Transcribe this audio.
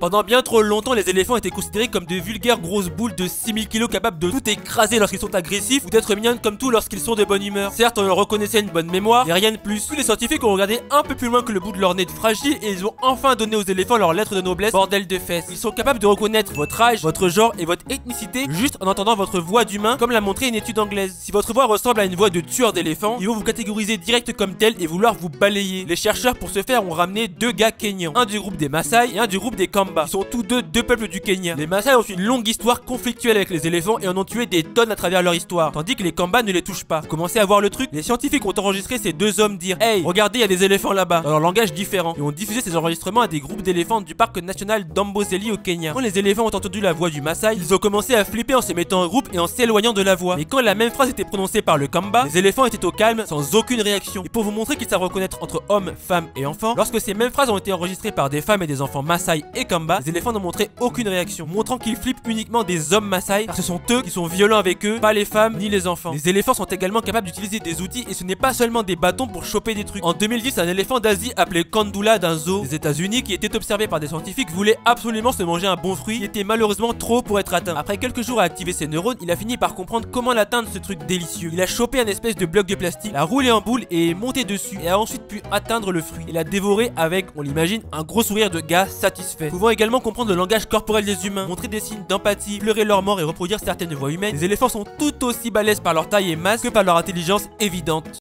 Pendant bien trop longtemps, les éléphants étaient considérés comme de vulgaires grosses boules de 6000 kg capables de tout écraser lorsqu'ils sont agressifs ou d'être mignonnes comme tout lorsqu'ils sont de bonne humeur. Certes, on leur reconnaissait une bonne mémoire, mais rien de plus. Tous les scientifiques ont regardé un peu plus loin que le bout de leur nez de fragile et ils ont enfin donné aux éléphants leur lettre de noblesse, bordel de fesses. Ils sont capables de reconnaître votre âge, votre genre et votre ethnicité juste en entendant votre voix d'humain, comme l'a montré une étude anglaise. Si votre voix ressemble à une voix de tueur d'éléphant, ils vont vous catégoriser direct comme tel et vouloir vous balayer. Les chercheurs pour ce faire ont ramené deux gars kenyans, un du groupe des Maasai et un du groupe des Kamba. Ils sont tous deux peuples du Kenya. Les Maasai ont une longue histoire conflictuelle avec les éléphants et en ont tué des tonnes à travers leur histoire, tandis que les Kamba ne les touchent pas. Vous commencez à voir le truc? Les scientifiques ont enregistré ces deux hommes dire "Hey, regardez, il y a des éléphants là-bas", dans leur langage différent, et ont diffusé ces enregistrements à des groupes d'éléphants du parc national d'Amboseli au Kenya. Quand les éléphants ont entendu la voix du Maasai, ils ont commencé à flipper en se mettant en groupe et en s'éloignant de la voix. Mais quand la même phrase était prononcée par le Kamba, les éléphants étaient au calme, sans aucune réaction. Et pour vous montrer qu'ils savent reconnaître entre hommes, femmes et enfants, lorsque ces mêmes phrases ont été enregistrées par des femmes et des enfants Maasai et Kamba, les éléphants n'ont montré aucune réaction, montrant qu'ils flippent uniquement des hommes Maasai, car ce sont eux qui sont violents avec eux, pas les femmes ni les enfants. Les éléphants sont également capables d'utiliser des outils et ce n'est pas seulement des bâtons pour choper des trucs. En 2010, un éléphant d'Asie appelé Kandula d'un zoo des États-Unis qui était observé par des scientifiques voulait absolument se manger un bon fruit qui était malheureusement trop pour être atteint. Après quelques jours à activer ses neurones, il a fini par comprendre comment l'atteindre, ce truc délicieux. Il a chopé un espèce de bloc de plastique, l'a roulé en boule et est monté dessus et a ensuite pu atteindre le fruit. Il l'a dévoré avec, on l'imagine, un gros sourire de gars satisfait. Pouvant également comprendre le langage corporel des humains, montrer des signes d'empathie, pleurer leur mort et reproduire certaines voix humaines, les éléphants sont tout aussi balèzes par leur taille et masse que par leur intelligence évidente.